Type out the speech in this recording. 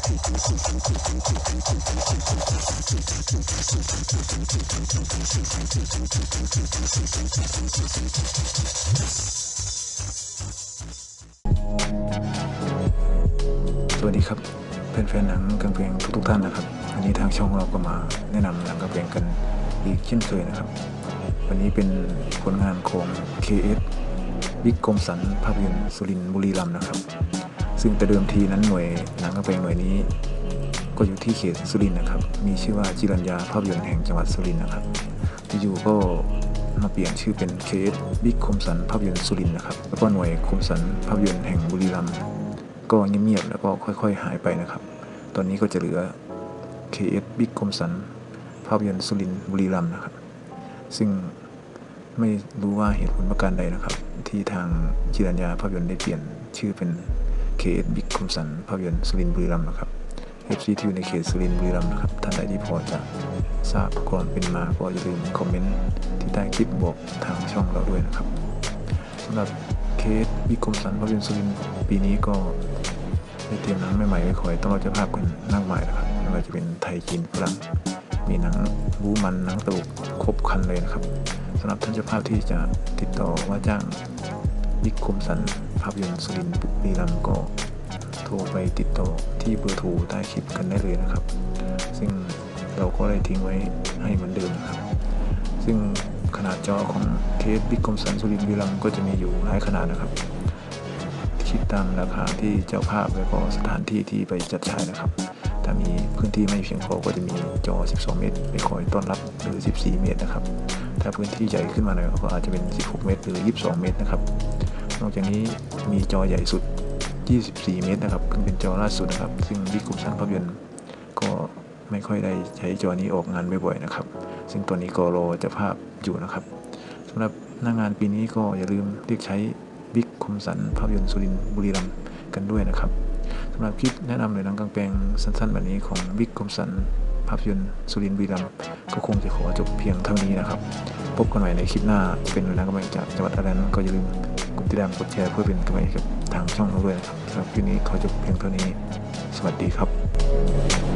สวัสดีครับแฟนๆหนังกางเพลงทุกท่านนะครับวันนี้ทางช่องเราก็มาแนะนำหนังกางเพลงกันอีกเช่นเคยนะครับวันนี้เป็นผลงานของ KS บิ๊กคมสันภาพยนตร์สุรินทร์บุรีรัมย์นะครับซึ่งแต่เดิมทีนั้นหน่วยหนังกางเพลงหน่วยนี้ก็อยู่ที่เขตสุรินทร์นะครับมีชื่อว่าจิรัญญาภาพยนตร์แห่งจังหวัดสุรินทร์นะครับอยู่ๆก็มาเปลี่ยนชื่อเป็น KS บิ๊กคมสันภาพยนตร์สุรินทร์นะครับแล้วก็หน่วยคมสันภาพยนตร์แห่งบุรีรัมย์ก็เงียบๆแล้วก็ค่อยๆหายไปนะครับตอนนี้ก็จะเหลือ KS บิ๊กคมสันภาพยนตร์สุรินทร์บุรีรัมย์นะครับซึ่งไม่รู้ว่าเหตุผลประการใดนะครับที่ทางจิรัญญาภาพยนตร์ได้เปลี่ยนชื่อเป็น KS บิ๊กคมสันภาพยนตร์สุรินทร์บุรีรัมย์นะครับ FC ที่อยู่ในเขตสุรินทร์บุรีรัมย์นะครับท่านใดที่พอจะทราบก่อนเป็นมาก็อย่าลืมคอมเมนต์ที่ใต้คลิปบอกทางช่องเราด้วยนะครับสำหรับ KS บิ๊กคมสันภาพยนตร์สุรินทร์ปีนี้ก็ได้เตรียมหนังใหม่ๆไว้คอยต้องเราจะภาพกันมากมายนะครับไม่ว่าจะเป็นไทยจีนฝรั่งมีหนังบู๊มันหนังตลกครบครันเลยนะครับสำหรับท่านเจ้าภาพที่จะติดต่อว่าจ้างบิ๊กคมสันภาพยนตร์สุรินทร์บุรีรัมย์ก็โทรไปติดต่อที่เบอร์โทรใต้คลิปกันได้เลยนะครับซึ่งเราก็ได้ทิ้งไว้ให้เหมือนเดิมนะครับซึ่งขนาดจอของเคสบิ๊กคมสันสุรินทร์บุรีรัมย์ก็จะมีอยู่หลายขนาดนะครับคิดตามราคาที่เจ้าภาพและก็สถานที่ที่ไปจัดฉายนะครับถ้ามีพื้นที่ไม่เพียงพอก็จะมีจอ12เมตรไปคอยต้อนรับหรือ14เมตรนะครับถ้าพื้นที่ใหญ่ขึ้นมาหน่อยก็อาจจะเป็น16เมตรหรือ22เมตรนะครับนอกจากนี้มีจอใหญ่สุด24เมตรนะครับเพิ่งเป็นจอล่าสุดนะครับซึ่งบิ๊กคมสันภาพยนตร์ก็ไม่ค่อยได้ใช้จอนี้ออกงานบ่อยๆนะครับซึ่งตัวนี้ก็รอเจ้าภาพอยู่นะครับสำหรับหน้างานปีนี้ก็อย่าลืมเรียกใช้บิ๊กคมสันภาพยนตร์สุรินทร์บุรีรัมย์กันด้วยนะครับสำหรับคลิปแนะนำในหนังกางแปลงสั้นๆแบบนี้ของบิ๊กคมสันภาพยนตร์สุรินทร์บุรีรัมย์ก็คงจะขอจบเพียงเท่านี้นะครับพบกันใหม่ในคลิปหน้าเป็นหนังกางแปลงจากจังหวัดอะไรนั้นก็อย่าลืมกดติดตามกดแชร์เพื่อเป็นกำลังใจกับทางช่องเราด้วยนะครับสำหรับคลิปนี้ขอจบเพียงเท่านี้สวัสดีครับ